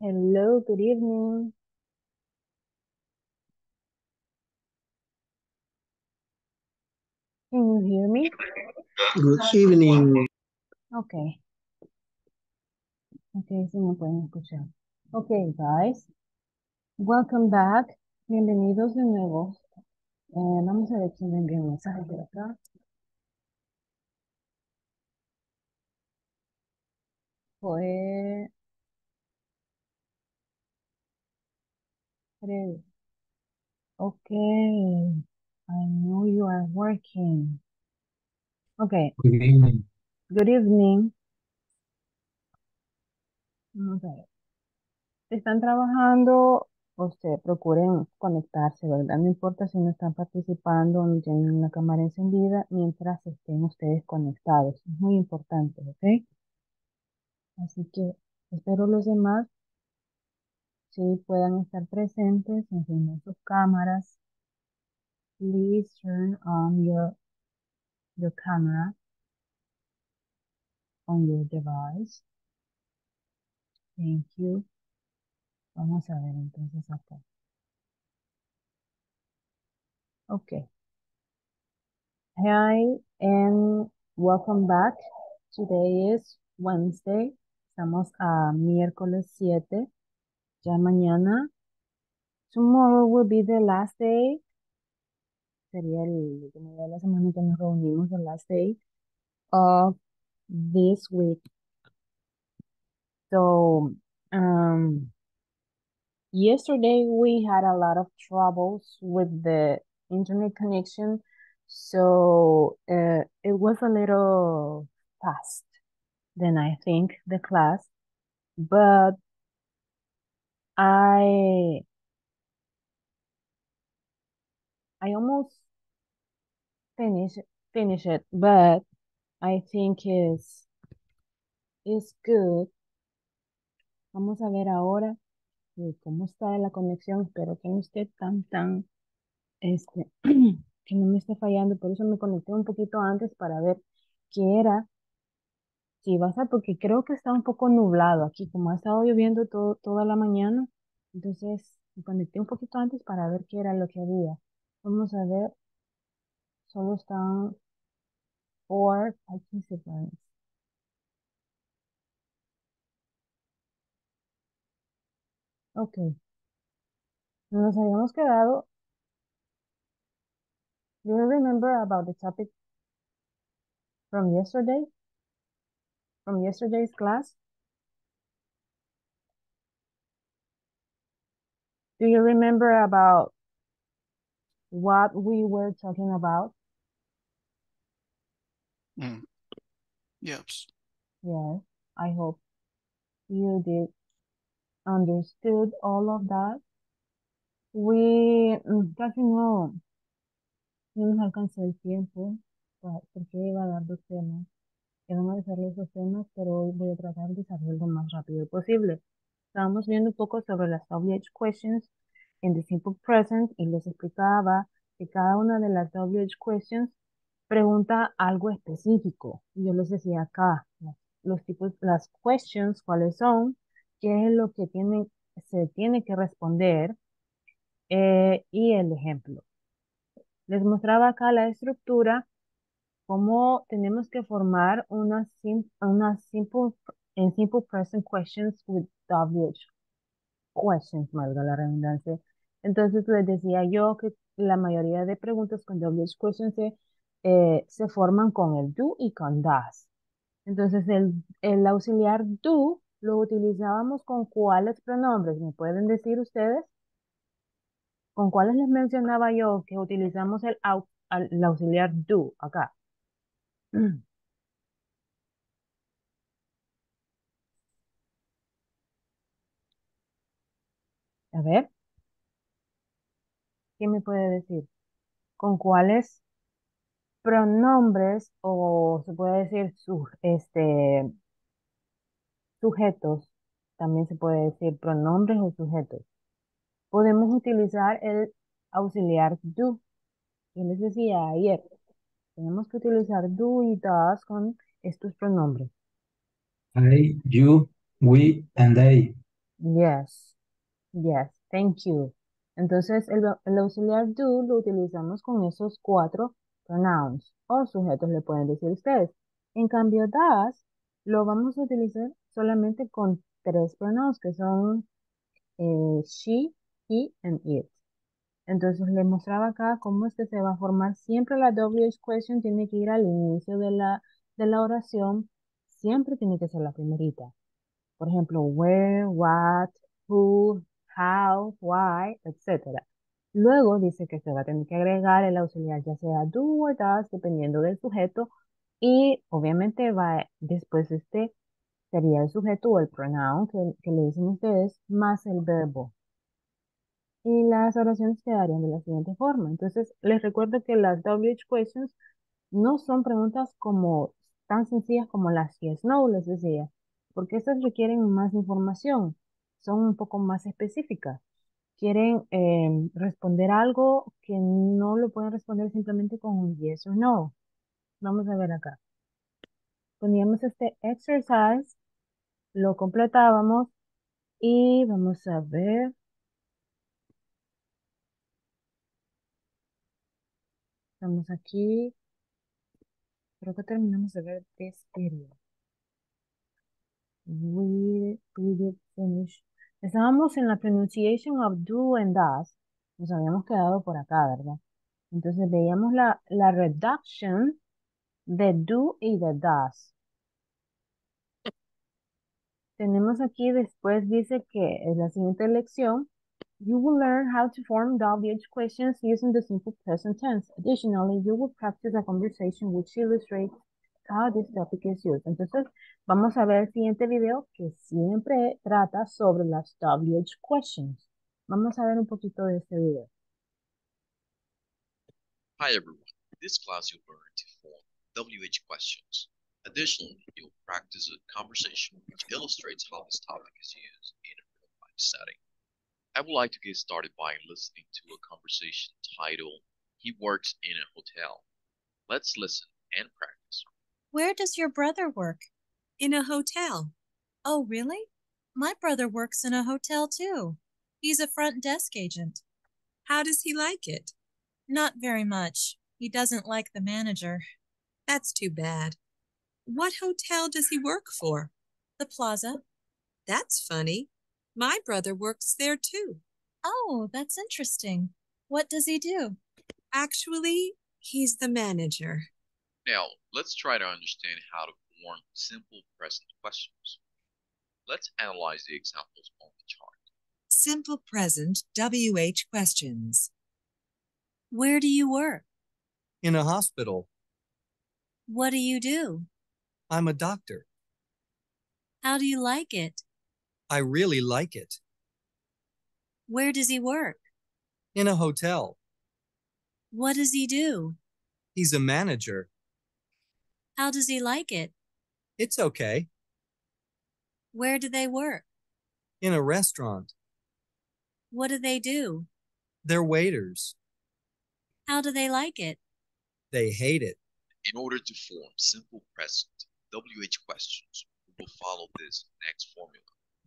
Hello, good evening. Can you hear me? Good evening. Okay, okay, sí me pueden escuchar. Okay, guys, welcome back. Bienvenidos de nuevo. Vamos a ver quién me envió un mensaje por acá. Fue Fred. Okay, I know you are working. Okay, Good evening. good evening. Vamos a ver. Si están trabajando, procuren conectarse, ¿verdad? No importa si no están participando o no tienen la cámara encendida mientras estén ustedes conectados. Es muy importante, ¿ok? Así que espero los demás si puedan estar presentes, enciendan sus cámaras. Please turn on your camera on your device. Thank you. Vamos a ver entonces acá. Ok. Hi and welcome back. Today is Wednesday. Estamos a miércoles 7. Ya mañana. Tomorrow will be the last day. Sería el último día de la semana que nos reunimos, the last day of this week. So, yesterday we had a lot of troubles with the internet connection. So, it was a little fast than I think the class, but I I almost finished finish it, but I think is good. Vamos a ver ahora cómo está la conexión. Espero que no esté tan que no me esté fallando. Por eso me conecté un poquito antes para ver qué era. Si va a ser porque creo que está un poco nublado aquí, como ha estado lloviendo toda la mañana. Entonces me conecté un poquito antes para ver qué era lo que había. Vamos a ver, solo están 4 participants. Ok, nos habíamos quedado. Do you remember about the topic from yesterday? From yesterday's class? Do you remember about what we were talking about? Mm. Yes. Yes, I hope you did understood all of that. Casi no nos alcanzó el tiempo porque iba a dar 2 temas. Iban a dejar los 2 temas, pero hoy voy a tratar de saber lo más rápido posible. Estábamos viendo un poco sobre las WH questions en the simple present y les explicaba que cada una de las WH questions pregunta algo específico. Y yo les decía acá, los tipos, las questions, cuáles son, qué es lo que se tiene que responder y el ejemplo. Les mostraba acá la estructura, cómo tenemos que formar en simple present questions with WH questions, valga la redundancia. Entonces les decía yo que la mayoría de preguntas con WH questions se forman con el do y con does. Entonces el auxiliar do lo utilizábamos con cuáles pronombres, ¿me pueden decir ustedes? ¿Con cuáles les mencionaba yo que utilizamos el auxiliar do acá? A ver, ¿quién me puede decir? ¿Con cuáles pronombres o se puede decir sujetos? También se puede decir pronombres o sujetos. Podemos utilizar el auxiliar do. Yo les decía ayer, tenemos que utilizar do y does con estos pronombres. I, you, we, and they. Yes, yes, thank you. Entonces, el auxiliar do lo utilizamos con esos cuatro pronouns o sujetos, le pueden decir ustedes. En cambio, does lo vamos a utilizar solamente con tres pronouns que son she, he, and it. Entonces, le mostraba acá cómo es que se va a formar. Siempre la WH question tiene que ir al inicio de la oración. Siempre tiene que ser la primerita. Por ejemplo, where, what, who, how, why, etcétera. Luego dice que se va a tener que agregar el auxiliar, ya sea do o does, dependiendo del sujeto. Y obviamente va después sería el sujeto o el pronoun que le dicen ustedes, más el verbo. Y las oraciones quedarían de la siguiente forma. Entonces, les recuerdo que las WH questions no son preguntas como tan sencillas como las yes, no, les decía, porque estas requieren más información, son un poco más específicas. Quieren responder algo que no lo pueden responder simplemente con un yes o no. Vamos a ver acá. Poníamos este exercise, lo completábamos y vamos a ver. Estamos aquí. Creo que terminamos de ver this video. We did finish. Estábamos en la pronunciation of do and does. Nos habíamos quedado por acá, ¿verdad? Entonces veíamos la reduction de do y de does. Tenemos aquí después dice que en la siguiente lección, you will learn how to form WH questions using the simple present tense. Additionally, you will practice a conversation which illustrates how this topic is used. Entonces, vamos a ver el siguiente video que siempre trata sobre las WH questions. Vamos a ver un poquito de este video. Hi everyone, in this class you'll learn to form WH questions. Additionally, you'll practice a conversation which illustrates how this topic is used in a real-life setting. I would like to get started by listening to a conversation titled, He Works in a Hotel. Let's listen and practice. Where does your brother work? In a hotel. Oh, really? My brother works in a hotel too. He's a front desk agent. How does he like it? Not very much. He doesn't like the manager. That's too bad. What hotel does he work for? The Plaza. That's funny. My brother works there too. Oh, that's interesting. What does he do? Actually, he's the manager. Now, let's try to understand how to form simple present questions. Let's analyze the examples on the chart. Simple present WH questions. Where do you work? In a hospital. What do you do? I'm a doctor. How do you like it? I really like it. Where does he work? In a hotel. What does he do? He's a manager. How does he like it? It's okay. Where do they work? In a restaurant. What do they do? They're waiters. How do they like it? They hate it. In order to form simple present WH questions, we will follow this next formula.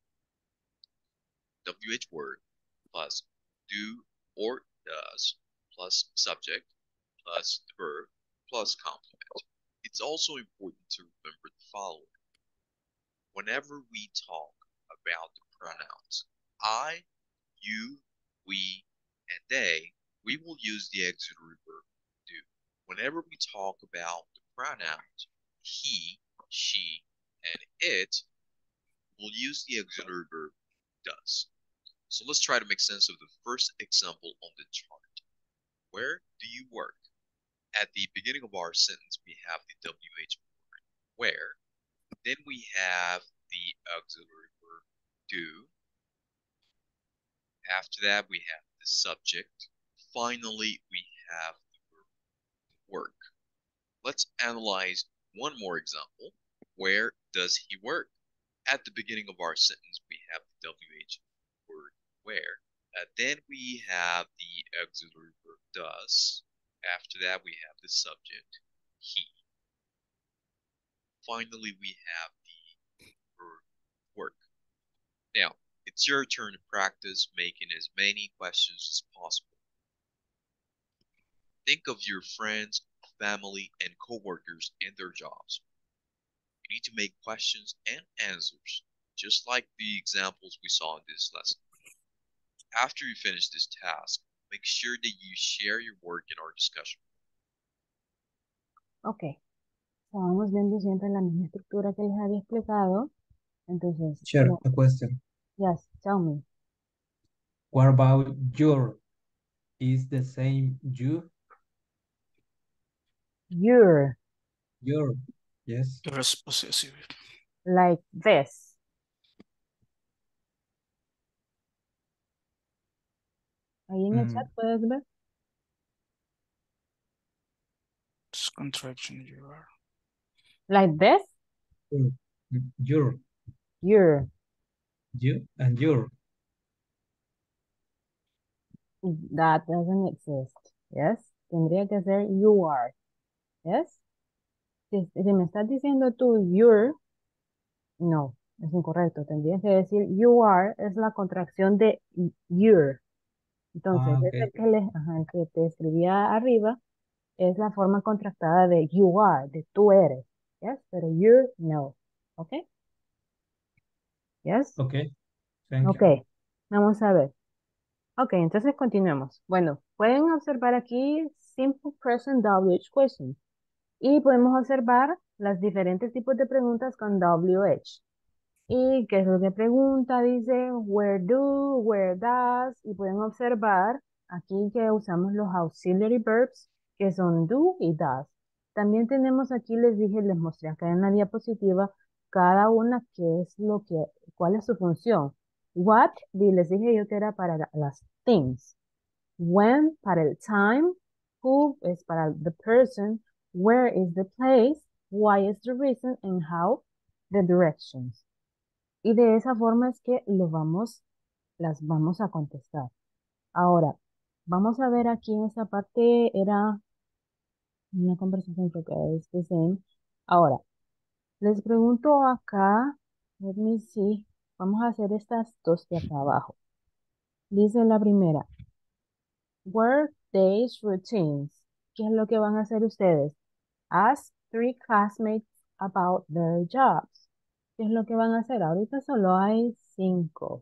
WH word plus do or does plus subject plus the verb plus complement. It's also important to remember the following. Whenever we talk about the pronouns I, you, we, and they, we will use the auxiliary verb do. Whenever we talk about the pronouns he, she, and it, we'll use the auxiliary verb does. So let's try to make sense of the first example on the chart. Where do you work? At the beginning of our sentence, we have the WH word, where. Then we have the auxiliary verb do. After that, we have the subject. Finally, we have the verb work. Let's analyze one more example. Where does he work? At the beginning of our sentence, we have the WH word where. Then we have the auxiliary verb does. After that, we have the subject he. Finally, we have the verb work. Now, in It's your turn to practice making as many questions as possible. Think of your friends, family, and coworkers and their jobs. You need to make questions and answers, just like the examples we saw in this lesson. After you finish this task, make sure that you share your work in our discussion. Ok, estábamos viendo siempre la misma estructura que les había explicado. Entonces, Sure, a question. yes, tell me. What about your? Is the same you? Your, Your, yes. There is possessive. like this. Ahí en el chat puedes ver. It's contraction. You are. Like this. Your, Your. you, and your. That doesn't exist. Yes. Tendría que ser you are. Yes. Si me estás diciendo tú your, no, es incorrecto. Tendrías que decir you are es la contracción de your. Entonces, Ah, ese el que te escribía arriba es la forma contractada de you are, de tú eres. Yes, pero you're no. ¿Ok? Yes. Okay, thank Ok, you. vamos a ver. Ok, entonces continuemos. Bueno, pueden observar aquí Simple Present WH Question. Y podemos observar los diferentes tipos de preguntas con WH. ¿Y qué es lo que pregunta? Dice, where do, where does. Y pueden observar aquí que usamos los auxiliary verbs, que son do y does. También tenemos aquí, les dije, les mostré acá en la diapositiva, cada una cuál es su función. What, les dije yo que era para las things. When, para el time. Who es para the person. Where is the place. Why is the reason. And how, the directions. Y de esa forma es que las vamos a contestar. Ahora, vamos a ver aquí en esta parte, era una conversación que es the same. Ahora, les pregunto acá, let me see, vamos a hacer estas dos de acá abajo. Dice la primera, work days routines. ¿Qué es lo que van a hacer ustedes? Ask 3 classmates about their jobs. ¿Qué es lo que van a hacer? Ahorita solo hay 5.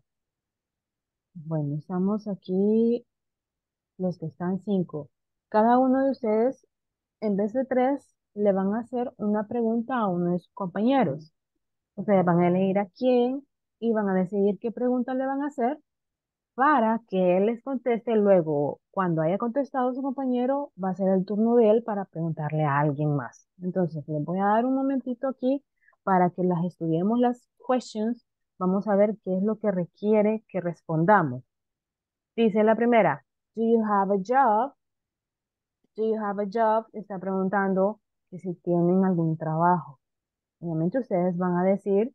Bueno, estamos aquí los que están 5. Cada uno de ustedes, en vez de 3, le van a hacer una pregunta a uno de sus compañeros. Ustedes van a elegir a quién y van a decidir qué pregunta le van a hacer para que él les conteste. Luego, cuando haya contestado su compañero, va a ser el turno de él para preguntarle a alguien más. Entonces, les voy a dar un momentito aquí para que las estudiemos las questions. Vamos a ver qué es lo que requiere que respondamos. Dice la primera, do you have a job? Do you have a job? Está preguntando que si tienen algún trabajo. Obviamente ustedes van a decir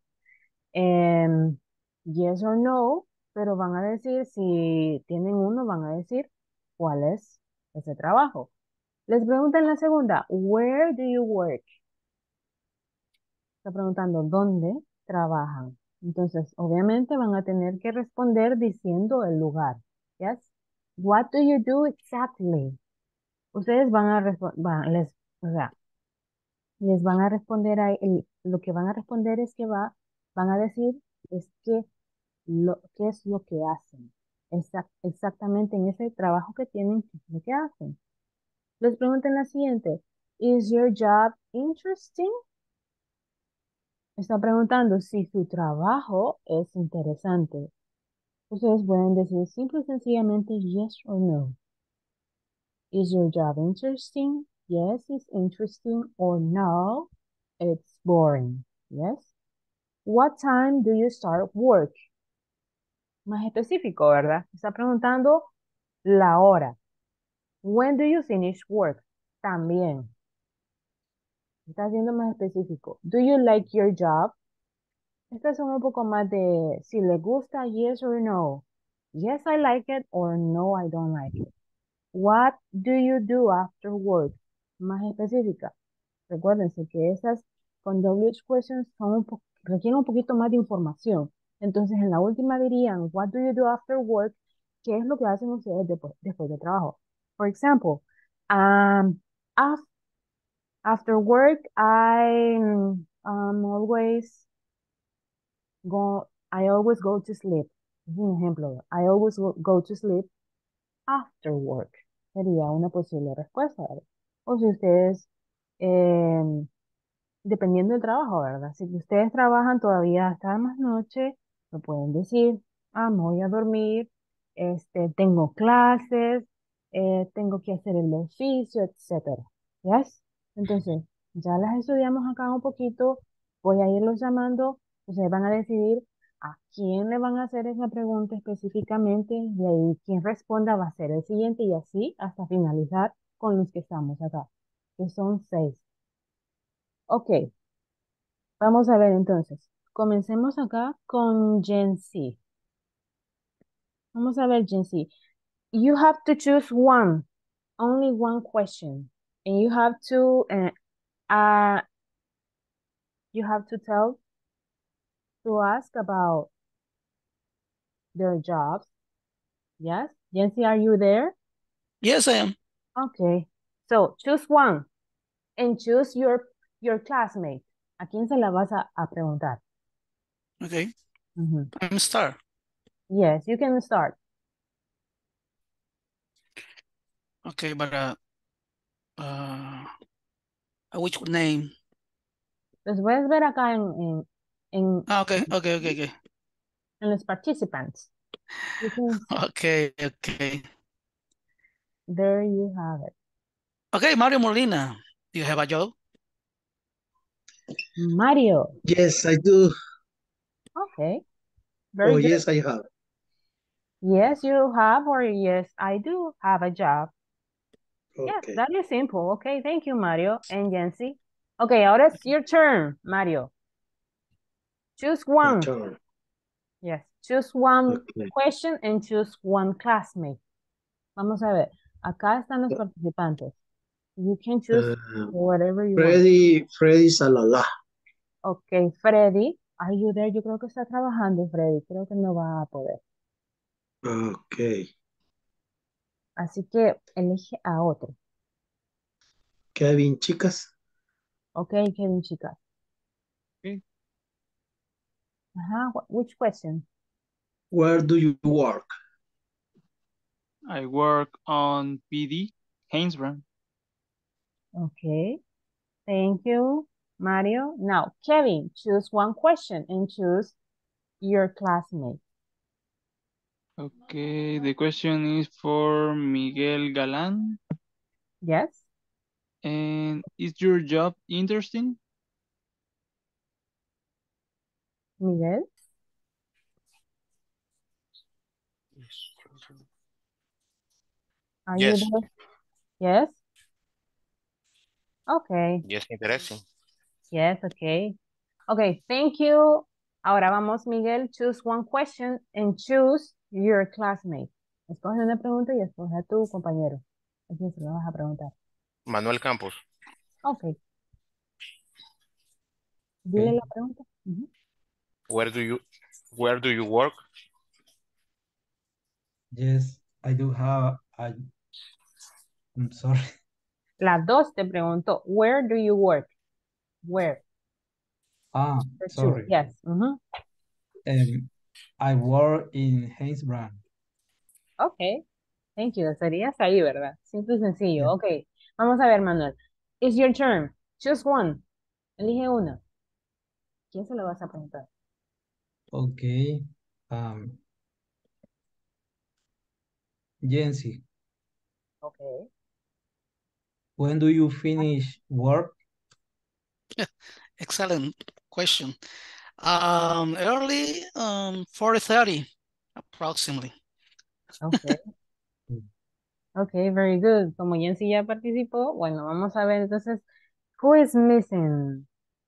yes or no, pero van a decir, si tienen uno, van a decir cuál es ese trabajo. Les preguntan la segunda, where do you work? Está preguntando dónde trabajan. Entonces, obviamente van a tener que responder diciendo el lugar. Yes? What do you do exactly? Ustedes van a responder, o sea, les van a responder lo que van a responder es que van a decir es que qué es lo que hacen. Exactamente en ese trabajo que tienen, qué es lo que hacen. Les preguntan la siguiente, ¿Is your job interesting? Está preguntando si su trabajo es interesante. Ustedes pueden decir simple y sencillamente yes or no. Is your job interesting? Yes, it's interesting. Or no, it's boring. Yes. What time do you start work? Más específico, ¿verdad? Está preguntando la hora. When do you finish work? También. Está siendo más específico. Do you like your job? Estas son un poco más de si le gusta, yes or no. Yes, I like it, or no, I don't like it. What do you do after work? Más específica. Recuérdense que esas con WH questions requieren un poquito más de información. Entonces, en la última dirían, what do you do after work? ¿Qué es lo que hacen ustedes después de trabajo? For example, um, af- after work, always I always go to sleep. Es un ejemplo. I always go to sleep after work. Sería una posible respuesta, ¿verdad? O si ustedes, em, dependiendo del trabajo, ¿verdad? Si ustedes trabajan todavía hasta más noche, lo pueden decir, me voy a dormir, tengo clases, tengo que hacer el oficio, etcétera. ¿Yes? Entonces, ya las estudiamos acá un poquito, voy a irlos llamando, ustedes van a decidir a quién le van a hacer esa pregunta específicamente, y ahí quien responda va a ser el siguiente, y así hasta finalizar con los que estamos acá, que son 6. Ok, vamos a ver entonces. Comencemos acá con Gen Z. Vamos a ver, Gen Z. You have to choose one, only one question. And uh, you have to tell to ask about their jobs. Yes? Gen Z, are you there? Yes, I am. Okay. So choose one and choose your classmate. ¿A quién se la vas a preguntar? Okay. Mhm. I'm star. Yes, you can start. Okay, but which name? Los puedes ver acá en, Okay, okay. en los participants. You can see. Okay. There you have it. Okay, Mario Molina, do you have a job? Mario. Yes, I do. Okay. Very good. Yes, I have. Yes, you have, or yes, I do have a job. Yes, Okay. that is simple. Okay, thank you, Mario and Yancy. Okay, ahora it's your turn, Mario. Choose My one. turn. Yes, choose one Okay. question and choose one classmate. Vamos a ver. Acá están los participantes. You can choose whatever you want. Freddy Salala. Okay, Freddy. Are you there? Yo creo que está trabajando, Freddy. Creo que no va a poder. Okay. Así que elige a otro. Kevin, chicas. Okay, Kevin, chicas. Okay. Which question? Where do you work? I work on PD, Hainesbrand. Okay, thank you, Mario. Now, Kevin, choose one question and choose your classmate. Okay, the question is for Miguel Galan. Yes? And is your job interesting? Miguel? Are you Yes. there? Yes? Okay. Yes, interesting. Yes, okay. Okay, thank you. Ahora vamos, Miguel. Choose one question and choose your classmate. Escoge una pregunta y escoge a tu compañero. ¿A quién se lo vas a preguntar? Manuel Campos. Ok. Dile la pregunta. Ujú. Where do you work? Yes, I do have I'm sorry. La dos te preguntó, where do you work? Where? The two, Sorry. yes. Ujú. I work in Hainesbrand. Ok. Thank you. Serías ahí, ¿verdad? Simple y sencillo. Yeah. Ok. Vamos a ver, Manuel. It's your turn. Choose one. Elige una. ¿Quién se lo vas a preguntar? Okay. Jency, Ok. when do you finish work? Excellent question. Early 4:30 approximately. Ok. Ok, very good. Como Jensi ya participó, bueno, vamos a ver entonces. Who is missing?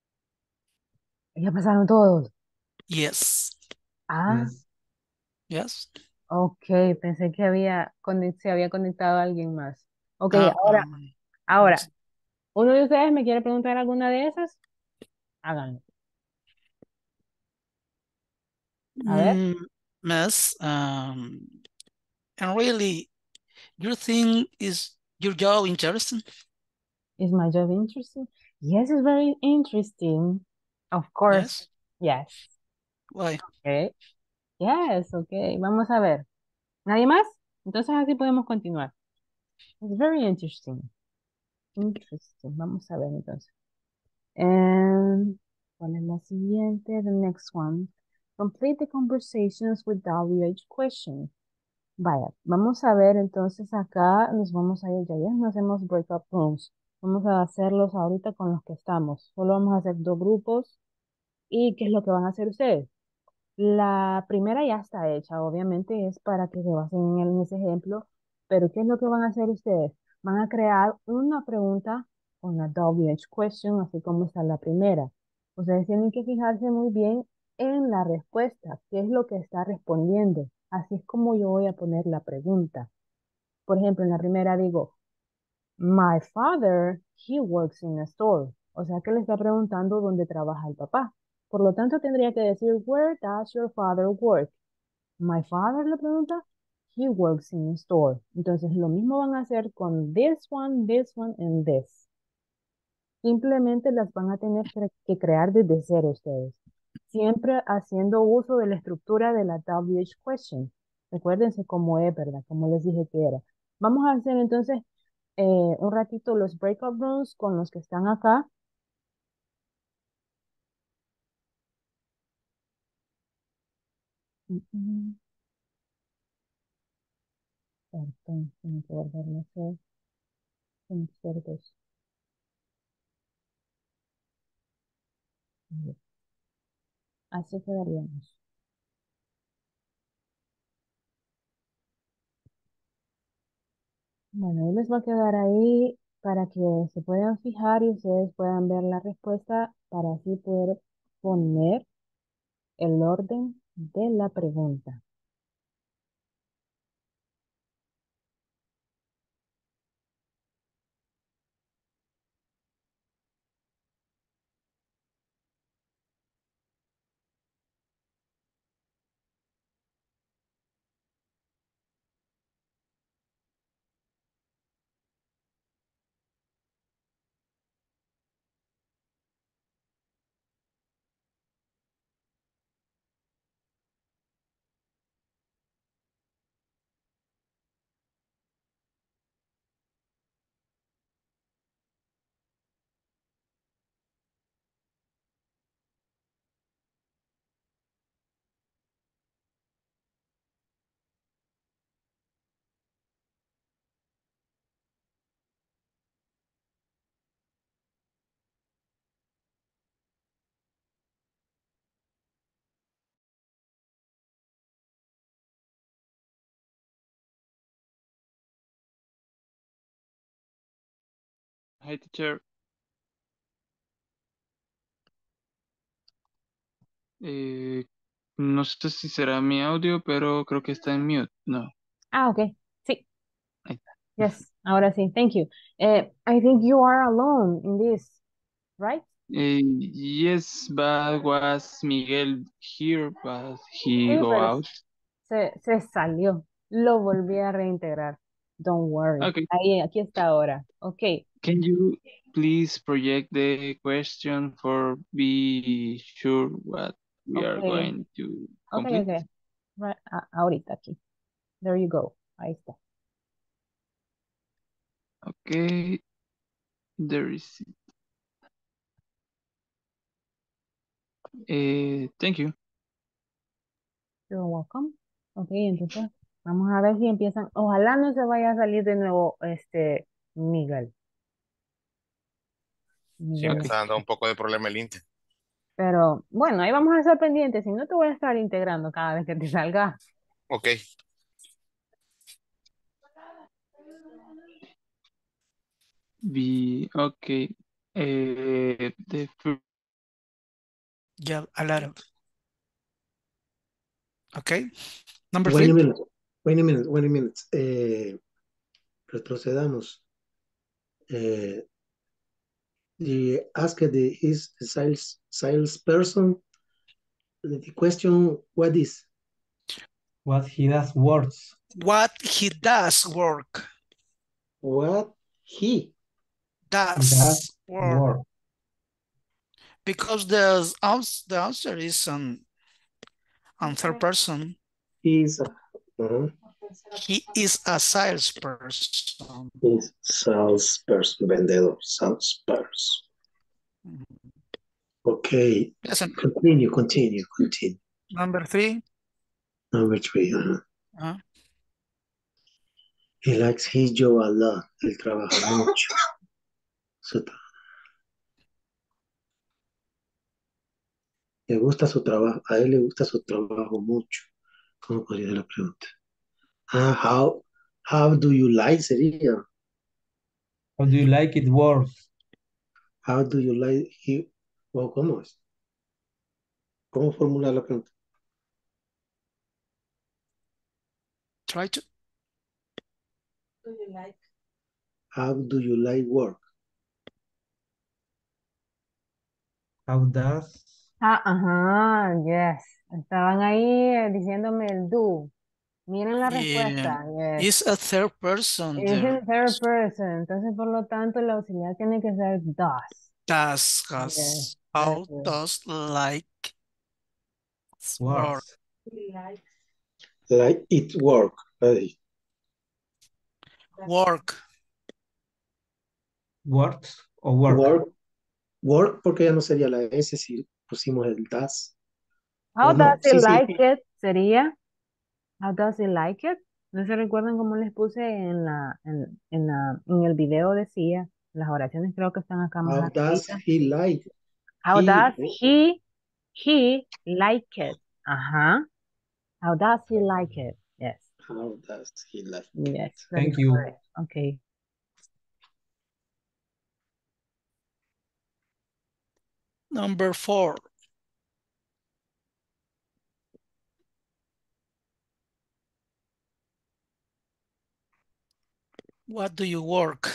Ya pasaron todos. Yes. Ah, Yes. ok. Pensé que se había conectado alguien más. Ok, Ah, ahora, ¿uno de ustedes me quiere preguntar alguna de esas? Háganlo. A ver, Miss, and really, you think is your job interesting? is my job interesting? Yes, it's very interesting. Of course, Yes. yes. Why? Okay. Yes, okay. Vamos a ver. ¿Nadie más? Entonces así podemos continuar. It's very interesting. Interesting. Vamos a ver entonces. ¿Cuál es la siguiente? The next one. Complete the conversations with WH questions. Vaya, vamos a ver entonces acá, nos vamos a ir, ya no hacemos breakup rooms. Vamos a hacerlos ahorita con los que estamos. Solo vamos a hacer 2 grupos. ¿Y qué es lo que van a hacer ustedes? La primera ya está hecha, obviamente es para que se basen en ese ejemplo, pero ¿qué es lo que van a hacer ustedes? Van a crear una pregunta con la WH question, así como está la primera. Ustedes tienen que fijarse muy bien en la respuesta, qué es lo que está respondiendo. Así es como yo voy a poner la pregunta. Por ejemplo, en la primera digo, My father, he works in a store. O sea que le está preguntando dónde trabaja el papá. Por lo tanto, tendría que decir, Where does your father work? My father le pregunta, He works in a store. Entonces, lo mismo van a hacer con this one, and this. Simplemente las van a tener que crear desde cero ustedes. Siempre haciendo uso de la estructura de la WH question. Recuérdense cómo es, ¿verdad? Como les dije que era. Vamos a hacer entonces un ratito los breakout rooms con los que están acá. Perdón, tengo que volverlo a hacer. Tengo que hacer dos. Así quedaríamos. Bueno, ahí les va a quedar ahí para que se puedan fijar y ustedes puedan ver la respuesta para así poder poner el orden de la pregunta. Hi, teacher. Eh, no sé si será mi audio, pero creo que está en mute. No, Ah, ok. Sí. ahí está. Yes. Ahora sí. Thank you. I think you are alone in this, right? Yes, but was Miguel here, but he Sí, go pero out. se salió. Lo volví a reintegrar. Don't worry. Okay, Ahí, aquí está ahora. Ok. can you please project the question for be sure what we are Ok. going to Ok, complete? ok. Right, ahorita aquí. There you go. Ahí está. Okay, there is it. Thank you. You're welcome. Ok, entonces vamos a ver si empiezan. Ojalá no se vaya a salir de nuevo Miguel. Sí, me Miguel. Okay, está dando un poco de problema el Inter. Pero bueno, ahí vamos a estar pendientes. Si no, te voy a estar integrando cada vez que te salga. Ok. okay. The Yeah, a lot of. Okay. Number Wait a 3. minute. Wait a minute. Wait a minute. Retrocedamos. The asked is the salesperson. The question, what is? What he does works. What he does work. What he? Does Does work. work. Because the answer is on third person. Is He is a salesperson. is salesperson, vendedor, salesperson. Okay, Yes, and continue. number 3. Number 3. Uh, He likes his job a lot. Él trabaja mucho. Su tra- Le gusta su trabajo. A él le gusta su trabajo mucho. ¿Cómo podría ser la pregunta? How do you like sería? How do you like it works? How do you like he? ¿Cómo es? ¿Cómo formular la pregunta? try to. How do you like work? How does Ajá, yes. Estaban ahí diciéndome el do. Miren la Yeah. respuesta. Yes. Is a third person Es there. en third person. Entonces, por lo tanto, el auxiliar tiene que ser does. Does Yes, how that's it. does like work. works? Like it work. Ahí. Work. Works o work? Work porque ya no sería la S si pusimos el does. How O no, does he sí. like it? Sería, how does he like it? ¿No se recuerdan cómo les puse en el video? Decía, las oraciones creo que están acá más How does arribita. he like? How He- does he like it? Ajá. How does he like it? Yes. How does he like? Yes. that Thank is you. correct. Okay. Number 4. What do you work?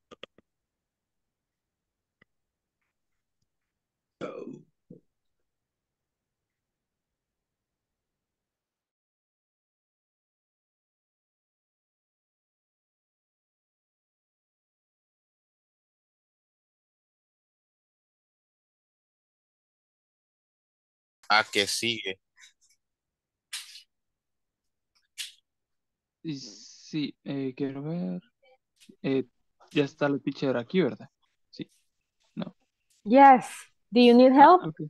¿A qué sigue? Y sí, quiero ver. Ya está la teacher aquí, ¿verdad? Sí. No. Yes. Do you need help? Okay.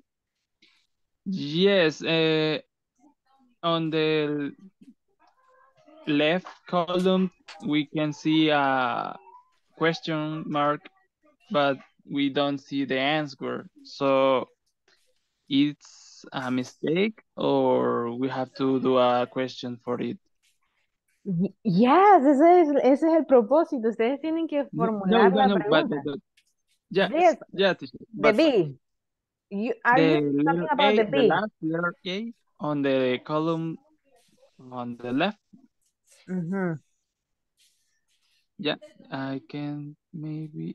Yes. On the left column, we can see a question mark, but we don't see the answer. So it's a mistake, or we have to do a question for it. Yes, ese es el propósito. Ustedes tienen que formular la pregunta. Yeah, This, yeah, teacher, the but B. Are the you letter talking about A, the the B? last letter A on the column on the left. Mhm. Yeah, I can maybe.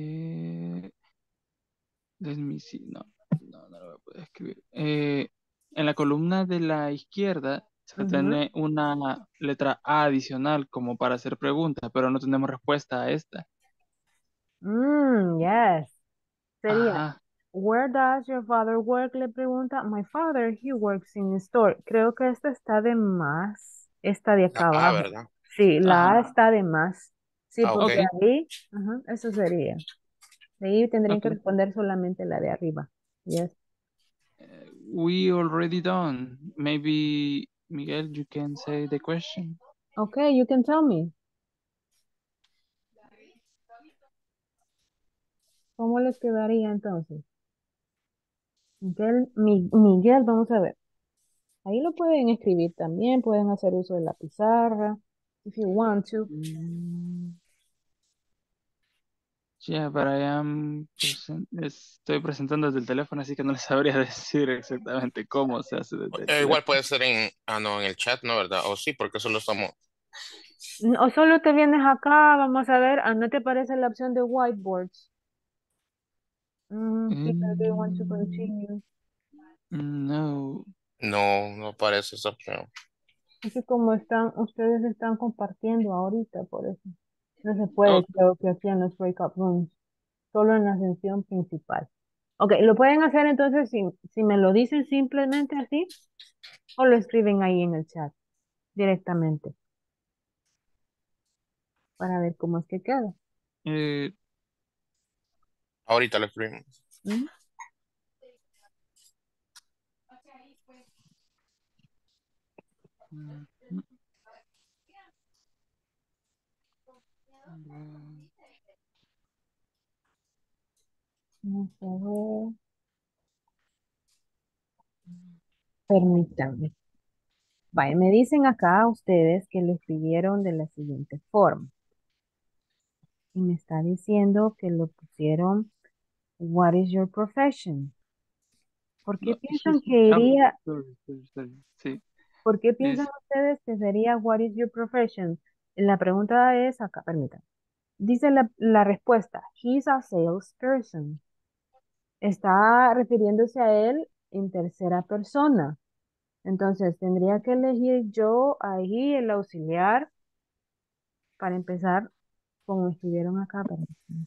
Let me see. No lo voy a poder escribir. En la columna de la izquierda se tiene una letra A adicional como para hacer preguntas, pero no tenemos respuesta a esta. Yes. Sería, Ajá. where does your father work? Le pregunta, my father, he works in a store. Creo que esta está de más. Esta de acá La A, abajo. ¿verdad? Sí, la A Ajá. está de más. Sí, Ah, porque ok. ahí, eso sería. De ahí tendrían que Okay. responder solamente la de arriba. Yes. We already done. Maybe, Miguel, you can say the question. Okay, you can tell me. ¿Cómo les quedaría entonces? Miguel, vamos a ver. Ahí lo pueden escribir también, pueden hacer uso de la pizarra, if you want to. Yeah, but I am estoy presentando desde el teléfono, así que no les sabría decir exactamente cómo se hace desde el Igual teléfono. puede ser no, en el chat, ¿no? ¿Verdad? O sí, porque solo estamos. O solo te vienes acá, vamos a ver, ¿no te parece la opción de whiteboards? Peter, do you want to continue? No. No aparece esa opción. Es que como ustedes están compartiendo ahorita, por eso. No se puede, Okay. creo que aquí en los breakout rooms, solo en la sesión principal. Ok, lo pueden hacer entonces si me lo dicen simplemente así o lo escriben ahí en el chat directamente para ver cómo es que queda. Eh, Ahorita lo escribimos. ¿Mm? Vamos a ver. Permítanme. Vaya, me dicen acá ustedes que lo escribieron de la siguiente forma. Y me está diciendo que lo pusieron, what is your profession? ¿Por qué no, piensan que iría, sorry. Sí. por qué piensan Es, ustedes que sería what is your profession? La pregunta es acá, permítanme. Dice la respuesta, he's a salesperson. Está refiriéndose a él en tercera persona. Entonces, tendría que elegir yo ahí el auxiliar para empezar, como escribieron acá. Permítanme.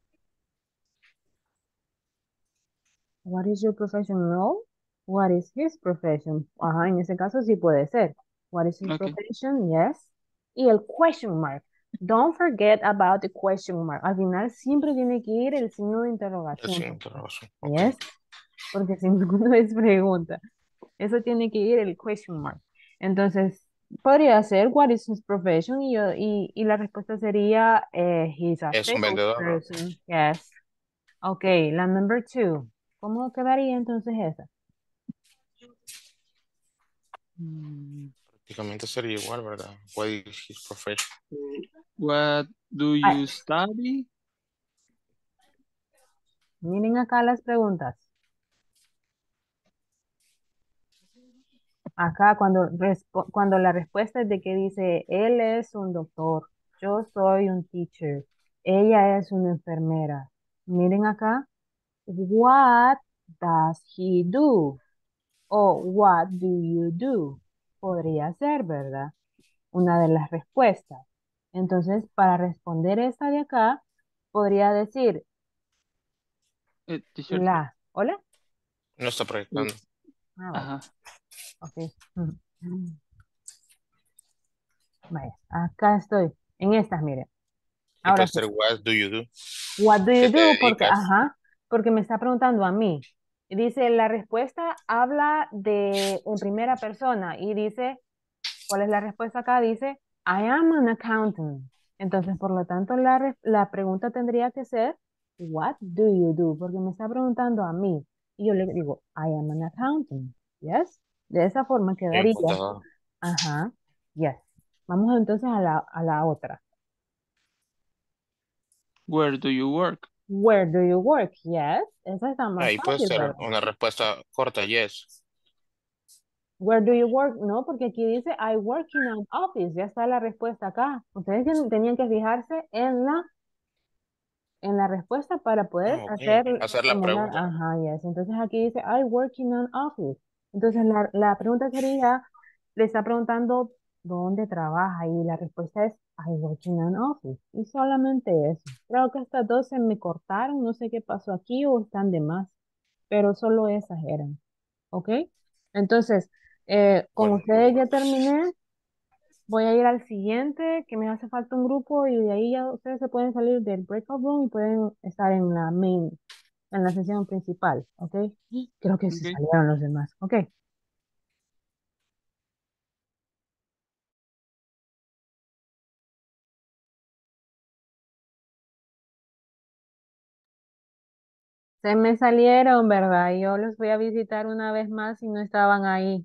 What is your profession? No. What is his profession? Ajá, en ese caso sí puede ser. What is his okay. profession? Yes. Y el question mark. Don't forget about the question mark. Al final siempre tiene que ir el signo de interrogación. Sí, interrogación. Ok. Yes. Porque si no es pregunta. Eso tiene que ir el question mark. Entonces, podría ser what is his profession y la respuesta sería he's a Es un vendedor, ¿no? salesperson. Yes. Ok, la number 2. ¿Cómo quedaría entonces esa? Prácticamente sería igual, ¿verdad? What is his profession? What do Ay, you study? miren acá las preguntas. Acá cuando la respuesta es de que dice, él es un doctor, yo soy un teacher, ella es una enfermera. Miren acá, what does he do? O what do you do? Podría ser, ¿verdad? Una de las respuestas. Entonces, para responder esta de acá, podría decir Teacher. ¿Hola? No está proyectando. Ah, vaya, Ajá. ok. Vaya, acá estoy, en estas, miren. Y puede Ahora sí. ser what do you do? What do ¿Qué you te do? Porque, dedicas? porque me está preguntando a mí. Y dice, la respuesta habla en primera persona y dice, ¿cuál es la respuesta acá? Dice, I am an accountant. Entonces, por lo tanto, la pregunta tendría que ser, what do you do? Porque me está preguntando a mí. Y yo le digo, I am an accountant. Yes. De esa forma Bien, quedaría. contador. Ajá. Yes. Vamos entonces a la otra. Where do you work? Where do you work? Yes. Esa está más Ahí puede fácil, ser ¿verdad? una respuesta corta, yes. Where do you work? No, porque aquí dice I work in an office. Ya está la respuesta acá. Ustedes tenían que fijarse en la respuesta para poder Ah, ok. hacer, Hacer la señalar. pregunta. Ajá, yes. Entonces aquí dice I work in an office. Entonces la pregunta sería, le está preguntando dónde trabaja y la respuesta es I work in an office. Y solamente eso. Creo que estas dos se me cortaron. No sé qué pasó aquí o están de más. Pero solo esas eran. ¿Ok? Entonces, con Bueno, ustedes ya terminé. Voy a ir al siguiente, que me hace falta un grupo y de ahí ya ustedes se pueden salir del breakout room y pueden estar en la main, en la sesión principal, ¿ok? Creo que se Okay. salieron los demás, ¿ok? Se me salieron, ¿verdad? Yo los voy a visitar una vez más y no estaban ahí.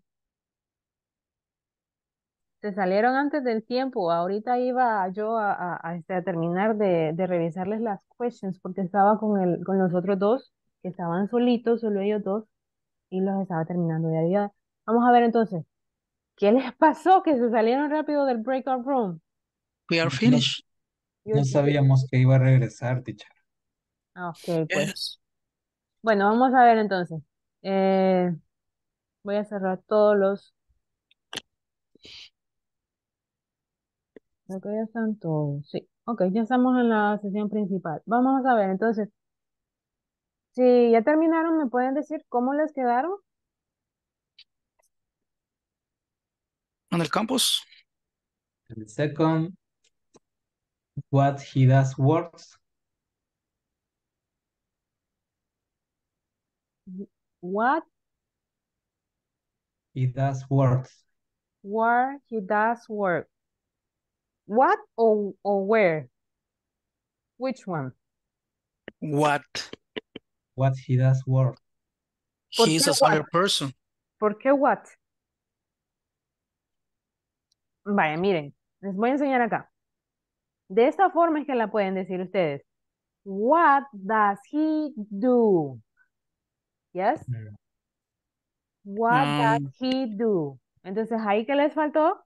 Se salieron antes del tiempo. Ahorita iba yo a terminar de revisarles las questions porque estaba con los otros dos que estaban solitos, solo ellos dos, y los estaba terminando de ahí. Vamos a ver entonces. ¿Qué les pasó que se salieron rápido del breakout room? We are No, finished. no sabíamos que iba a regresar, teacher. Ok, pues. Yes. Bueno, vamos a ver entonces. Eh, Voy a cerrar todos los... Creo que ya están todos. Sí. Ok, ya estamos en la sesión principal. Vamos a ver, entonces, si ya terminaron, ¿me pueden decir cómo les quedaron? En el campus. The second, what he does works. What, He does works. where he does work. What or where? Which one? What? What he does work. ¿Por He's qué a what? soccer person. ¿Por qué what? Vaya, miren, les voy a enseñar acá. De esta forma es que la pueden decir ustedes. What does he do? Yes? What does he do? Entonces, ahí que les faltó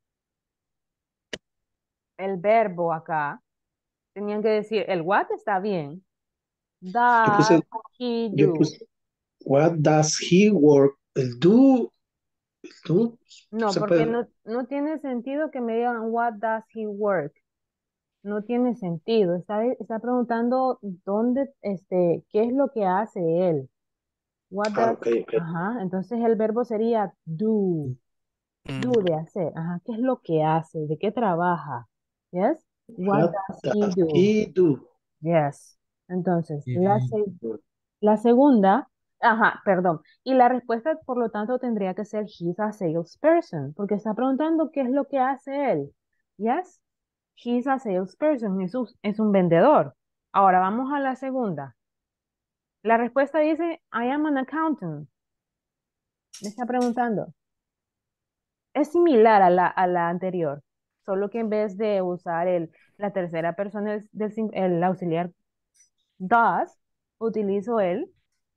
el verbo acá. Tenían que decir, el what está bien. Yo Does puse, he yo do? puse, what does he work? El do, No, se porque puede. no tiene sentido que me digan, what does he work? No tiene sentido. Está preguntando dónde, qué es lo que hace él. What Ah, does, ok, ok. ajá, entonces el verbo sería do. Do de hacer. Ajá, ¿qué es lo que hace? ¿De qué trabaja? Yes? What What does he does do? he do? Yes. Entonces, Bien. la segunda, ajá, perdón. Y la respuesta, por lo tanto, tendría que ser he's a salesperson, porque está preguntando qué es lo que hace él. Yes? He's a salesperson, es un vendedor. Ahora vamos a la segunda. La respuesta dice, I am an accountant. Me está preguntando. Es similar a la anterior, solo que en vez de usar la tercera persona el auxiliar does, utilizo el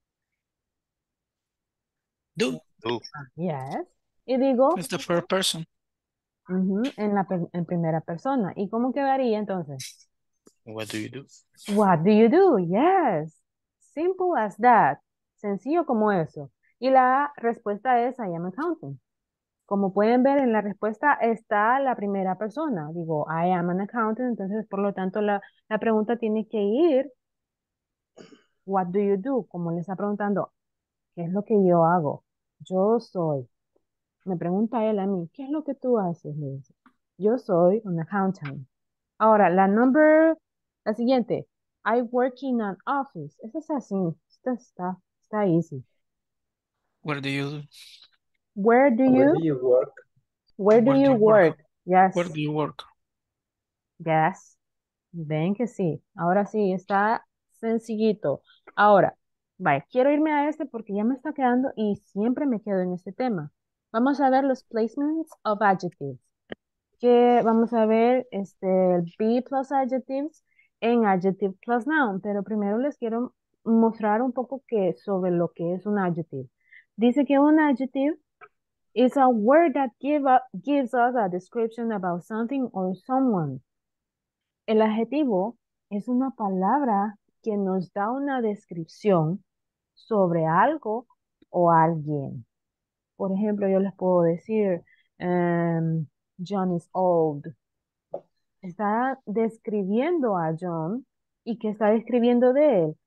Do. Do. yes y digo It's the first person. en primera persona. ¿Y cómo quedaría entonces? What do you do? What do you do? Yes. Simple as that. Sencillo como eso. Y la respuesta es I am accountant. Como pueden ver en la respuesta está la primera persona. Digo, I am an accountant. Entonces, por lo tanto, la pregunta tiene que ir, what do you do? Como le está preguntando, ¿qué es lo que yo hago? Yo soy. Me pregunta él a mí, ¿qué es lo que tú haces? Le dice, yo soy un accountant. Ahora, la siguiente, I work in an office. Esa es así, está easy. Where do you do? Where do Where do you, you work? where do you work? Yes, Where do you work? yes. Ven que sí. Ahora sí, está sencillito. Ahora, vaya, quiero irme a este porque ya me está quedando y siempre me quedo en este tema. Vamos a ver los placements of adjectives. Que vamos a ver el be plus adjectives en adjective plus noun, pero primero les quiero mostrar un poco sobre lo que es un adjective. Dice que un adjective is a word that gives us a description about something or someone. El adjetivo es una palabra que nos da una descripción sobre algo o alguien. Por ejemplo, yo les puedo decir, John is old. Está describiendo a John y que está describiendo de él,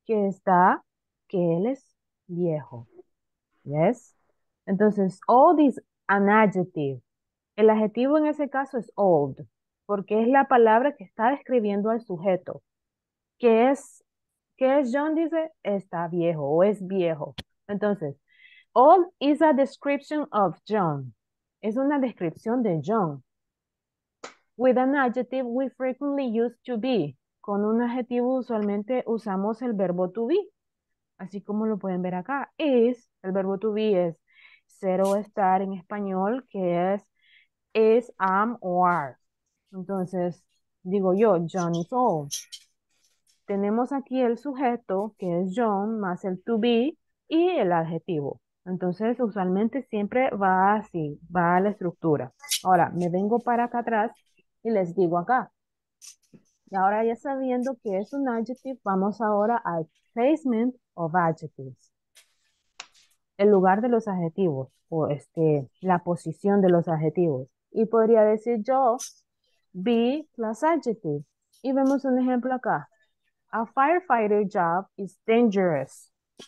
que él es viejo. Yes. Entonces, old is an adjective. El adjetivo en ese caso es old, porque es la palabra que está describiendo al sujeto. ¿Qué es, qué es John? Dice, está viejo o es viejo. Entonces, old is a description of John. Es una descripción de John. With an adjective, we frequently use to be. Con un adjetivo usualmente usamos el verbo to be. Así como lo pueden ver acá. El verbo to be es ser o estar en español, que es, am o are. Entonces, digo yo, John is old. Tenemos aquí el sujeto, que es John, más el to be y el adjetivo. Entonces, usualmente siempre va así, va a la estructura. Ahora, me vengo para acá atrás y les digo acá. Y ahora ya sabiendo que es un adjective, vamos ahora al placement of adjectives. el lugar de los adjetivos o la posición de los adjetivos. Y podría decir yo be plus adjective. Y vemos un ejemplo acá. A firefighter job is dangerous.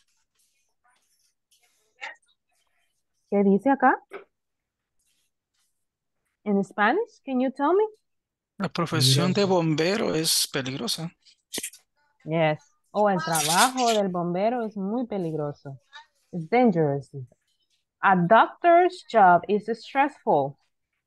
¿Qué dice acá? In Spanish, can you tell me? La profesión de bombero es peligrosa. Yes. O el trabajo del bombero es muy peligroso. It's dangerous. A doctor's job is stressful.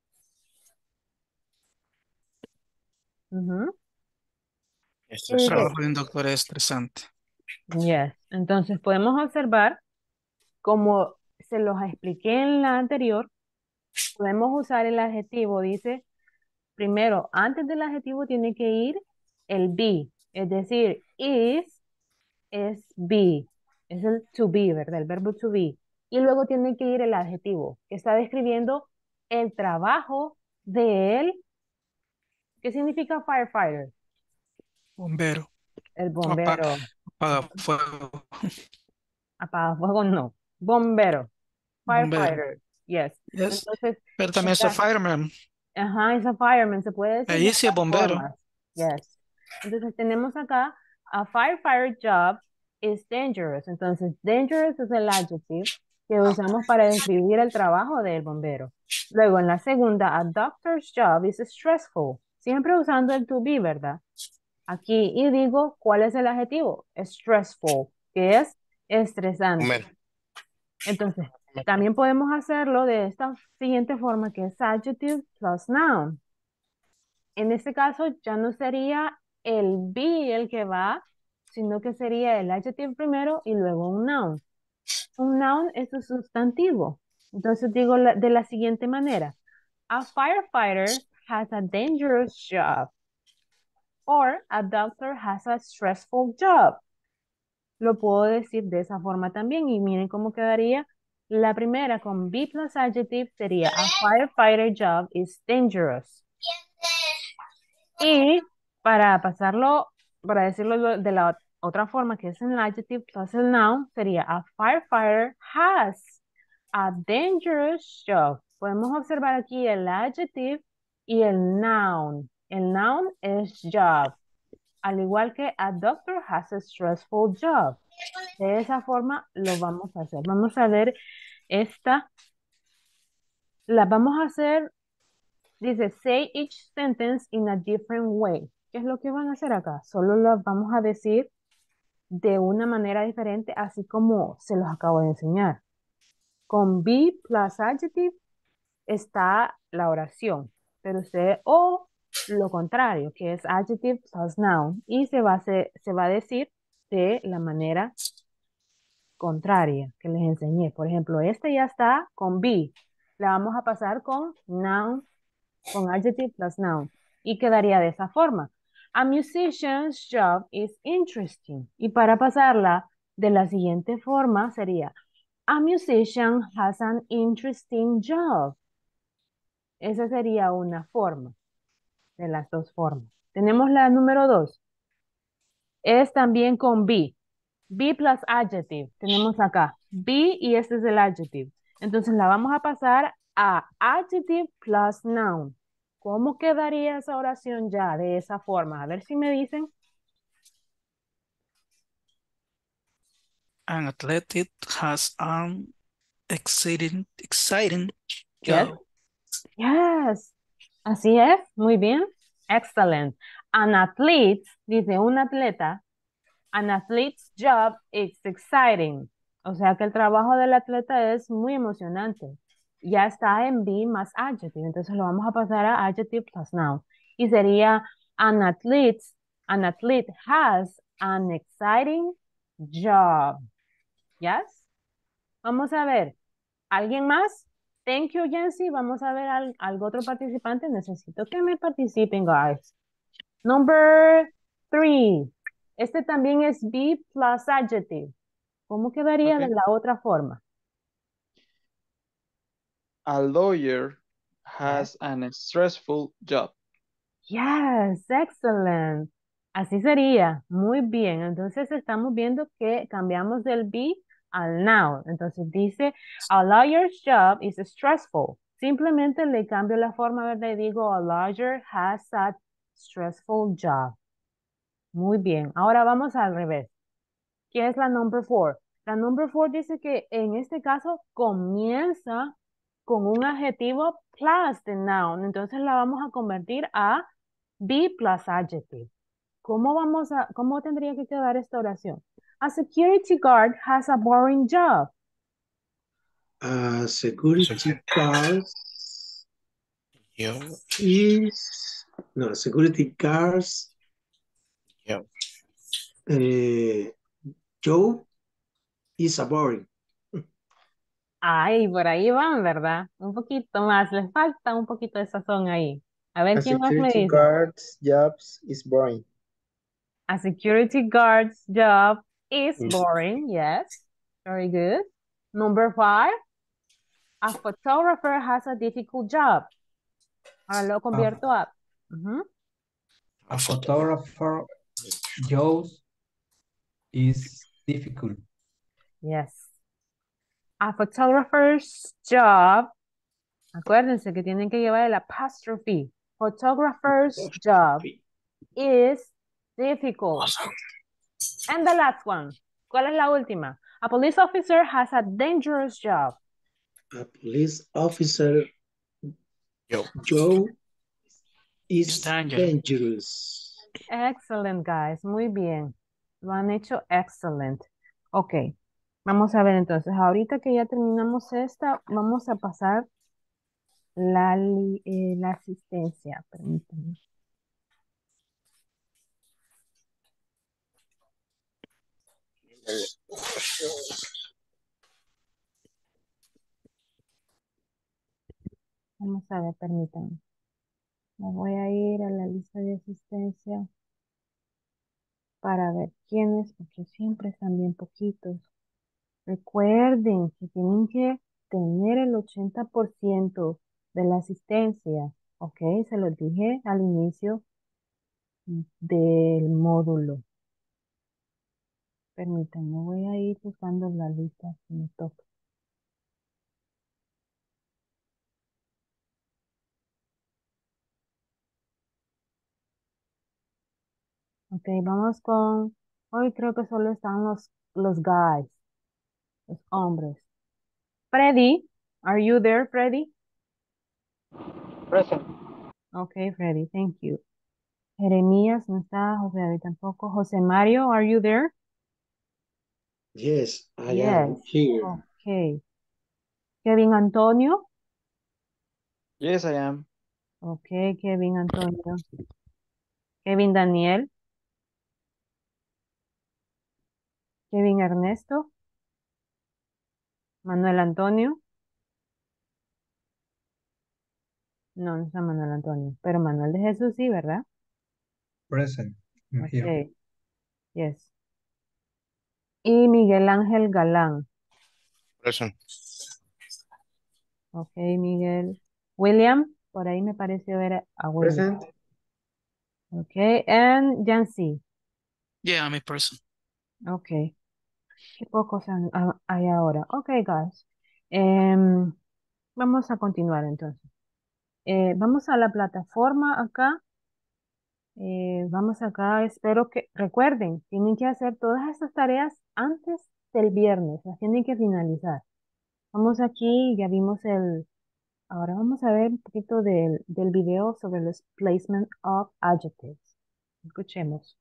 Ujú. El trabajo de un doctor es estresante. Yes. Entonces podemos observar, como se los expliqué en la anterior, podemos usar el adjetivo, dice, primero, antes del adjetivo tiene que ir el be, es decir, is es be, es el to be, ¿verdad? El verbo to be. Y luego tiene que ir el adjetivo, que está describiendo el trabajo de él. ¿Qué significa firefighter? Bombero. El bombero. Apaga fuego. Apaga fuego, no. Bombero. Bombero. Firefighter. Yes. Yes. Entonces, Pero también es fireman. ajá, es a fireman. Se puede decir Ahí de sí es ambas bombero. formas. Yes. Entonces tenemos acá a firefighter job is dangerous. Entonces, dangerous es el adjective que usamos para describir el trabajo del bombero. Luego, en la segunda, a doctor's job is stressful. Siempre usando el to be, ¿verdad? Aquí, y digo, ¿cuál es el adjetivo? Stressful, que es estresante. Entonces, también podemos hacerlo de esta siguiente forma, que es adjective plus noun. En este caso, ya no sería el be el que va, sino que sería el adjective primero y luego un noun. Un noun es un sustantivo. Entonces digo de la siguiente manera. A firefighter has a dangerous job. Or a doctor has a stressful job. Lo puedo decir de esa forma también. Y miren cómo quedaría. La primera con be plus adjective sería a firefighter job is dangerous. Y para pasarlo, para decirlo de la otra forma, que es el adjective plus el noun, sería a firefighter has a dangerous job. Podemos observar aquí el adjective y el noun. El noun es job, al igual que a doctor has a stressful job. De esa forma lo vamos a hacer. Vamos a ver esta. La vamos a hacer. Dice, say each sentence in a different way. ¿Qué es lo que van a hacer acá? Solo lo vamos a decir de una manera diferente, así como se los acabo de enseñar. Con be plus adjective está la oración, pero usted, o lo contrario, que es adjective plus noun, y se va a decir de la manera contraria que les enseñé. Por ejemplo, este ya está con be. La vamos a pasar con noun, con adjective plus noun, y quedaría de esa forma. A musician's job is interesting. Y para pasarla de la siguiente forma sería, a musician has an interesting job. Esa sería una forma de las dos formas. Tenemos la número 2. Es también con be. Be plus adjective. Tenemos acá be y este es el adjective. Entonces la vamos a pasar a adjective plus noun. ¿Cómo quedaría esa oración ya de esa forma? A ver si me dicen. An athlete has an exciting Yes. job. Yes. Así es. Muy bien. Excellent. An athlete, dice un atleta. An athlete's job is exciting. O sea que el trabajo del atleta es muy emocionante. Ya está en be más adjective. Entonces lo vamos a pasar a adjective plus noun. Y sería an athlete has an exciting job. Yes? Vamos a ver. ¿Alguien más? Thank you, Yancy. Vamos a ver algo otro participante. Necesito que me participen, guys. Number 3. Este también es be plus adjective. ¿Cómo quedaría Okay. de la otra forma? A lawyer has an stressful job. Yes, excellent. Así sería. Muy bien. Entonces estamos viendo que cambiamos del be al noun. Entonces dice, a lawyer's job is stressful. Simplemente le cambio la forma, ¿verdad? Y digo, a lawyer has a stressful job. Muy bien. Ahora vamos al revés. ¿Qué es la number 4? La number 4 dice que en este caso comienza con un adjetivo plus the noun. Entonces la vamos a convertir a be plus adjective. ¿Cómo tendría que quedar esta oración? A security guard has a boring job. Security guard Yo, security guards yo. Joe is a boring. Ay, por ahí van, ¿verdad? Un poquito más, les falta un poquito de sazón ahí. A ver, A ¿quién más me security dice? guard's jobs is boring. A security guard's job is Is- boring, yes. Very good. Number 5, a photographer has a difficult job. Ahora lo convierto a... Ujú. A photographer job is difficult. Yes. A photographer's job, acuérdense que tienen que llevar el apostrophe. Photographer's job is difficult. And the last one. ¿Cuál es la última? A police officer has a dangerous job. A police officer Yo. Joe It's is dangerous. dangerous. Excellent, guys. Muy bien. Lo han hecho excellent. Ok. Vamos a ver entonces. Ahorita que ya terminamos esta, vamos a pasar la asistencia. Permítanme. Vamos a ver, permítanme. Me voy a ir a la lista de asistencia para ver quiénes, porque siempre están bien poquitos. Recuerden que tienen que tener el 80% de la asistencia, ¿ok? Se los dije al inicio del módulo. Permítanme, voy a ir buscando la lista que me toca. Ok, vamos con... Hoy creo que solo están los guys, los hombres. Freddy, are you there, Freddy? Present. Okay, Freddy, thank you. Jeremías no está, José David tampoco. José Mario, are you there? Yes, I Yes. am here. Okay. Kevin Antonio. Yes, I am. Okay, Kevin Antonio. Kevin Daniel. Kevin Ernesto. Manuel Antonio. No, no está Manuel Antonio, pero Manuel de Jesús sí, ¿verdad? Present. I'm here. Okay. Yes. Y Miguel Ángel Galán. Present. Ok, Miguel. William, por ahí me pareció ver a William. Present. Ok, and Jancy. Yeah, I'm a person. Ok. Qué pocos hay ahora. Ok, guys. Vamos a continuar entonces. Vamos a la plataforma acá. Vamos acá. Espero que recuerden, tienen que hacer todas estas tareas antes del viernes. Las tienen que finalizar. Vamos aquí, ya vimos ahora vamos a ver un poquito del video sobre los placement of adjectives. Escuchemos.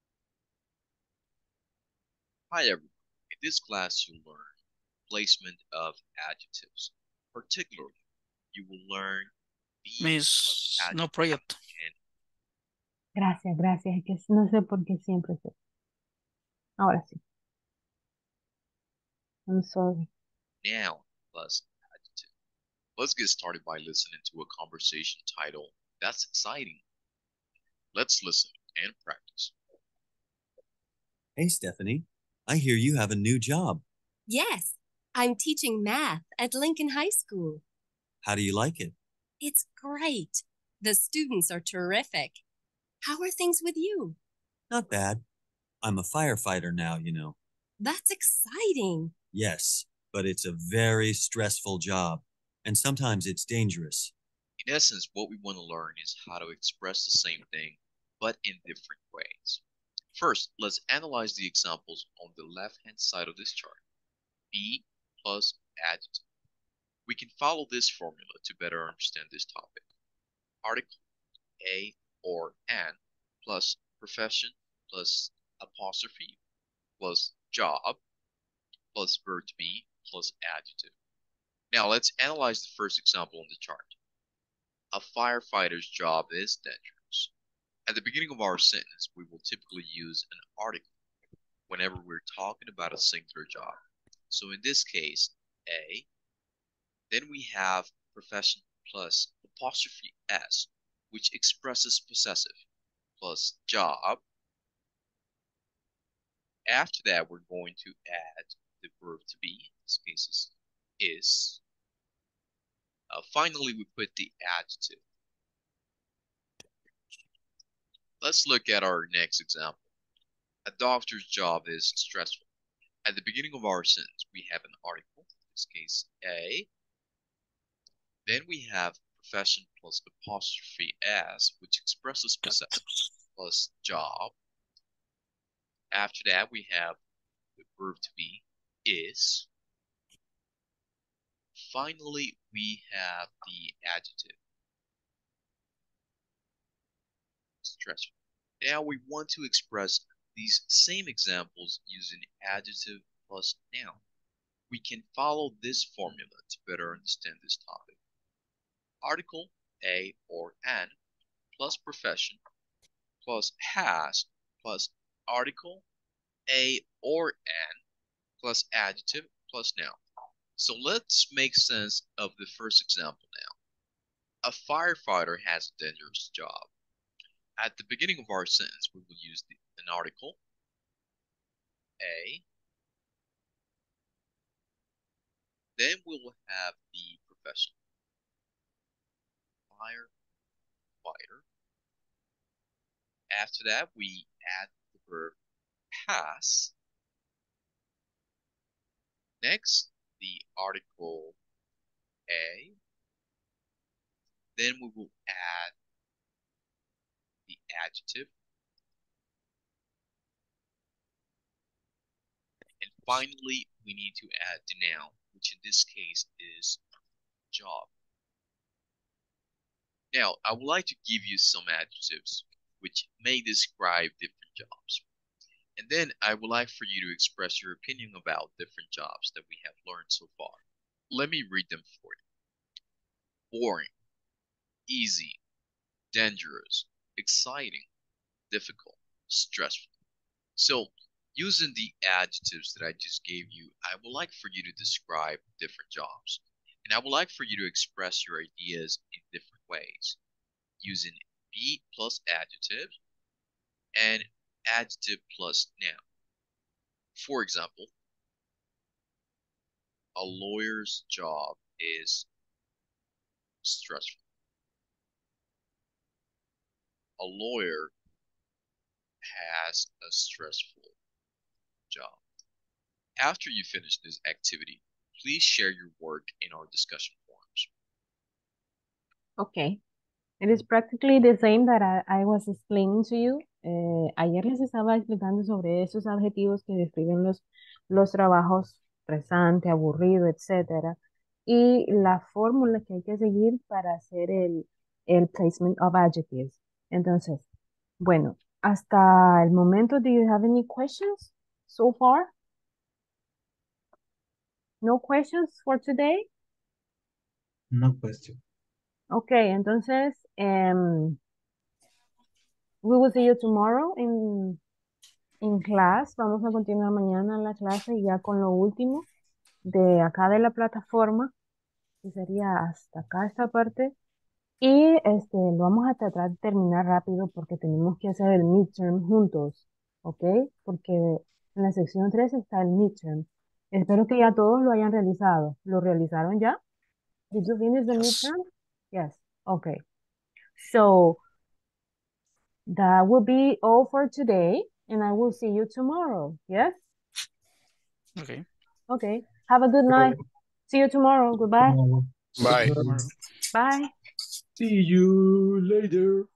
Hi everyone. In this class you'll learn placement of adjectives. Particularly, you will learn the Miss, no project. and Gracias, gracias. Es que no sé por qué siempre sé. Ahora sí. I'm sorry. noun plus adjective. Let's get started by listening to a conversation titled That's Exciting. Let's listen and practice. Hey, Stephanie, I hear you have a new job. Yes, I'm teaching math at Lincoln High School. How do you like it? It's great. The students are terrific. How are things with you? Not bad. I'm a firefighter now, you know. That's exciting. Yes, but it's a very stressful job, and sometimes it's dangerous. In essence, what we want to learn is how to express the same thing, but in different ways. First, let's analyze the examples on the left-hand side of this chart. Be plus adjective. We can follow this formula to better understand this topic. Article, a or an, plus profession, plus apostrophe, plus job, plus verb to be, plus adjective. Now let's analyze the first example on the chart. A firefighter's job is dangerous. At the beginning of our sentence, we will typically use an article whenever we're talking about a singular job. So in this case, A, then we have profession plus apostrophe S, which expresses possessive, plus job. After that, we're going to add the verb to be, in this case is. Finally, we put the adjective. Let's look at our next example. A doctor's job is stressful. At the beginning of our sentence, we have an article, in this case, A. Then we have profession plus apostrophe S, which expresses possessive, plus job. After that, we have the verb to be, is. Finally, we have the adjective, stressful. Now we want to express these same examples using adjective plus noun. We can follow this formula to better understand this topic. Article, a or an, plus profession, plus has, plus article, a or an, plus adjective, plus noun. So let's make sense of the first example now. A firefighter has a dangerous job. At the beginning of our sentence, we will use an article, a. Then we will have the profession, firefighter. After that, we add the verb has. Next, the article a. Then we will add the adjective. And finally, we need to add the noun, which in this case is job. Now, I would like to give you some adjectives which may describe different jobs. And then I would like for you to express your opinion about different jobs that we have learned so far. Let me read them for you. Boring, easy, dangerous, exciting, difficult, stressful. So, using the adjectives that I just gave you, I would like for you to describe different jobs. And I would like for you to express your ideas in different ways, using be plus adjective and adjective plus noun. For example, a lawyer's job is stressful. A lawyer has a stressful job. After you finish this activity, please share your work in our discussion forums. Okay. It is practically the same that I was explaining to you. Ayer les estaba explicando sobre esos adjetivos que describen los trabajos estresante, aburrido, etcétera, y la fórmula que hay que seguir para hacer el placement of adjectives. Entonces, bueno, hasta el momento, do you have any questions so far? No questions for today? No question. Okay, entonces, we will see you tomorrow in class. Vamos a continuar mañana en la clase ya con lo último de acá de la plataforma, que sería hasta acá esta parte. Y lo vamos a tratar de terminar rápido porque tenemos que hacer el midterm juntos, ¿ok? Porque en la sección 3 está el midterm. Espero que ya todos lo hayan realizado. ¿Lo realizaron ya? Did you finish the midterm? Yes. Okay. So that will be all for today, and I will see you tomorrow. Yes? Okay. Okay. Have a good night. See you tomorrow. Goodbye. Bye. Tomorrow. Bye. See you later.